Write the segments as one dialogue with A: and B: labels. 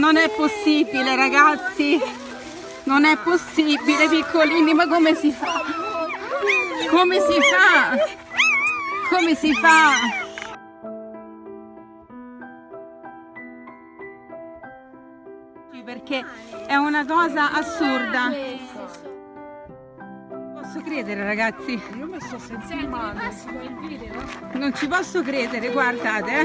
A: non è possibile, ragazzi. Non è possibile, piccolini, ma come si fa? Come si fa? Come si fa? Perché è una cosa assurda. Non posso credere, ragazzi.
B: Io mi sto sentendo male.
A: Non ci posso credere, guardate.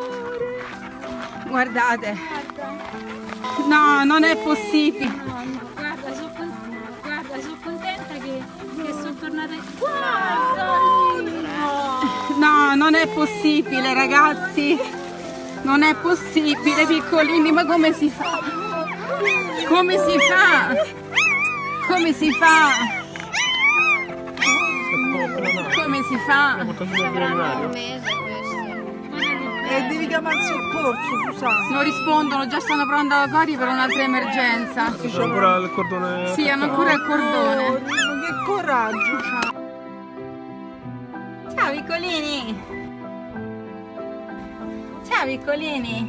A: Guardate. No, non è possibile.
C: Guarda, sono contenta che sono tornata.
A: No, non è possibile, ragazzi. Non è possibile, piccolini, ma come si fa? Come si fa? Come si fa? Come si fa?
C: Un mese questo.
B: E devi chiamare il soccorso, Susanna.
A: Non rispondono, già stanno provando a Cori per un'altra emergenza.
D: C'è ancora il cordone.
A: Sì, hanno ancora il cordone.
B: Oh, che coraggio c'ha.
A: Ciao piccolini. Ciao piccolini.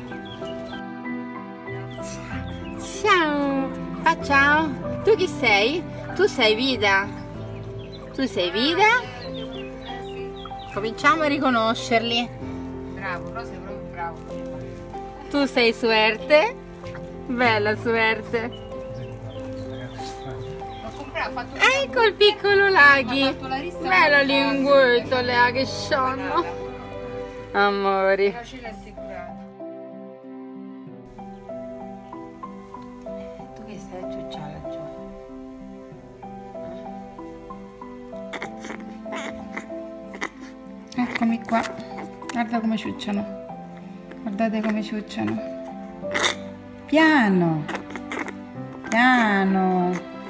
A: Ciao. Ah, ciao. Tu chi sei? Tu sei Vida. Tu sei Vida? Cominciamo a riconoscerli.
E: Bravo, però sei proprio bravo.
A: Tu sei Suerte. Bella Suerte.
E: L'ho comprato, ho fatto
A: Ecco il piccolo Laghi.
E: ho fatto la rissa.
A: Bello linguetto, Lea, che scianno. Amori.
E: Però ce l'hai assicurato.
A: Tu che stai a ciucciare laggiù? Eccomi qua. Guarda come ciucciano. Guardate come ciucciano. Piano. Piano.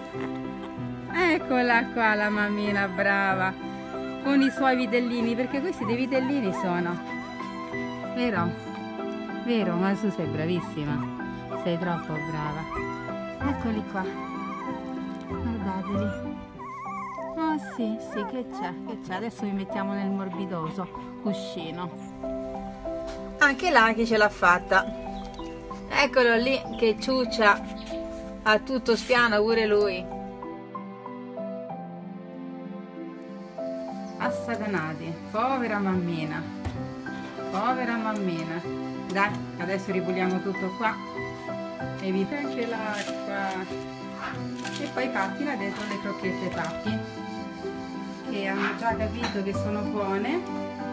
A: Eccola qua la mammina brava. Con i suoi vitellini, perché questi dei vitellini sono. Vero? Vero, ma tu sei bravissima. Sei troppo brava. Eccoli qua. Guardateli. Oh sì, sì, che c'è? Adesso mi mettiamo nel morbidoso cuscino. Anche Lucky ce l'ha fatta. Eccolo lì che ciuccia a tutto spiano pure lui. Assatanati, povera mammina. Povera mammina. Dai, adesso ripuliamo tutto qua. Evita anche l'acqua. E poi Patti là dentro le crocchette Patti, che hanno già capito che sono buone.